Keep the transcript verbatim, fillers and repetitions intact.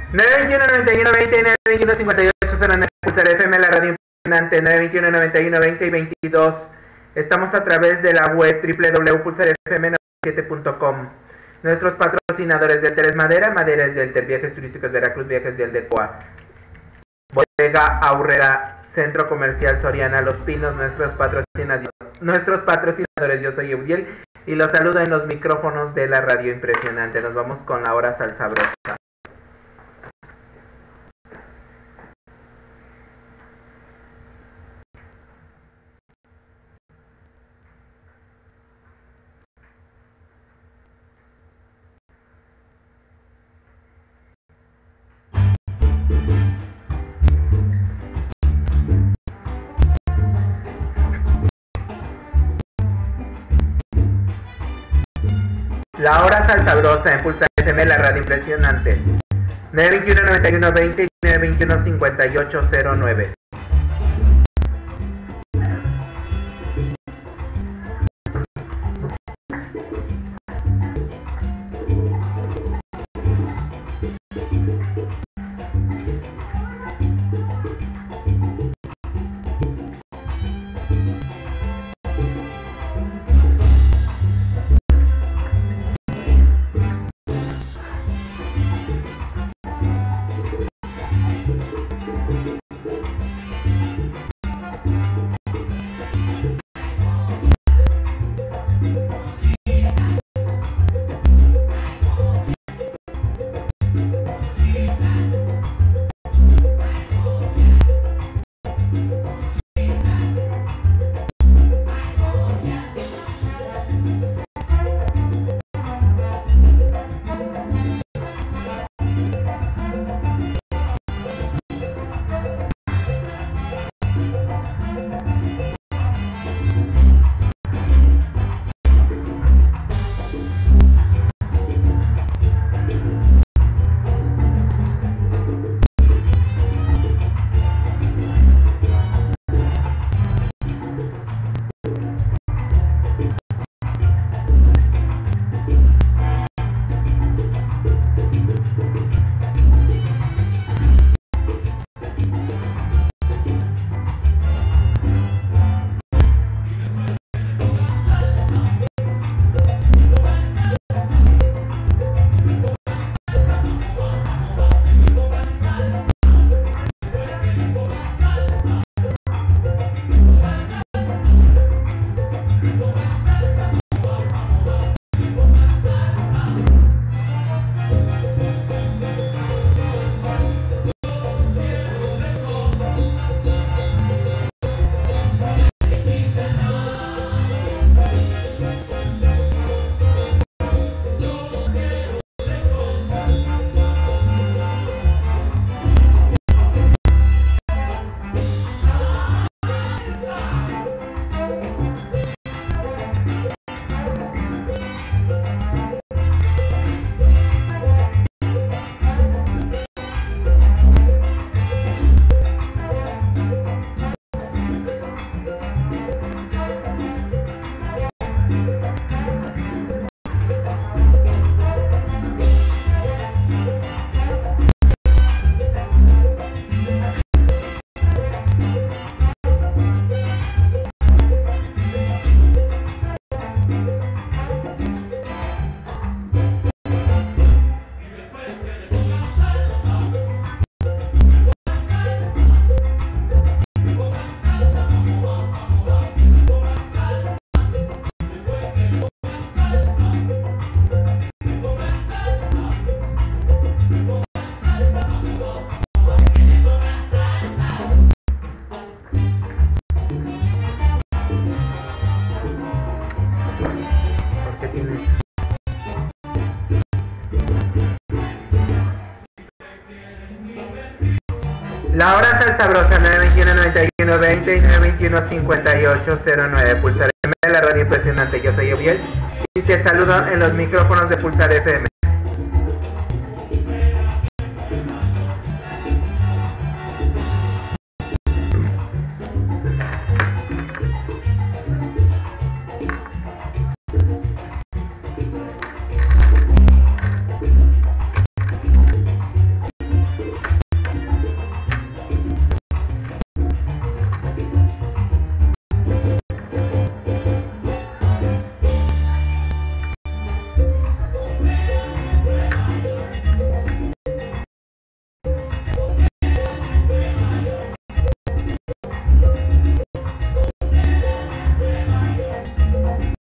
nueve veintiuno, noventa y uno, veinte, nueve veintiuno, cincuenta y ocho, cero nueve, Pulsar F M, la radio impresionante, nueve veintiuno, noventa y uno, veinte y veintidós. Estamos a través de la web doble u doble u doble u punto pulsar f m noventa y siete punto com. Nuestros patrocinadores del Teres Madera, Maderas del Ter, Viajes Turísticos Veracruz, Viajes del Decoa, Bodega Aurrera, Centro Comercial Soriana, Los Pinos, nuestros patrocinadores, nuestros patrocinadores. Yo soy Eudiel y los saludo en los micrófonos de la radio impresionante. Nos vamos con la hora salsabrosa. La hora salsabrosa en Pulsar F M, la radio impresionante. nueve veintiuno, noventa y uno, veinte y nueve veintiuno, cincuenta y ocho, cero nueve. La hora salsabrosa, nueve veintiuno, noventa y uno, veinte y nueve veintiuno, cincuenta y ocho, cero nueve. Pulsar F M, la radio impresionante. Yo soy Eudiel y te saludo en los micrófonos de Pulsar F M.